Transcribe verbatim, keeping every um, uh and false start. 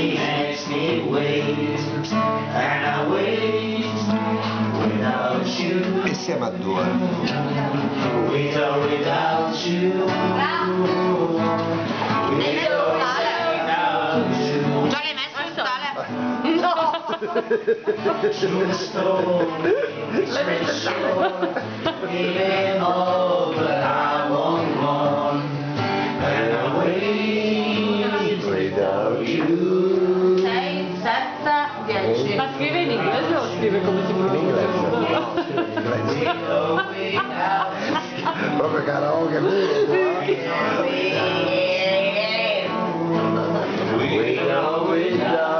He makes me wait, and I wait without you. Che siamo a due? With or without you. With or without you. Già l'hai messo in totale? No! True story, special, even all, but I want more, and I wait without you. sei, sette, dieci. Ma scrive in inglese o scrive come si pronuncia? Proprio karaoke puro. With or without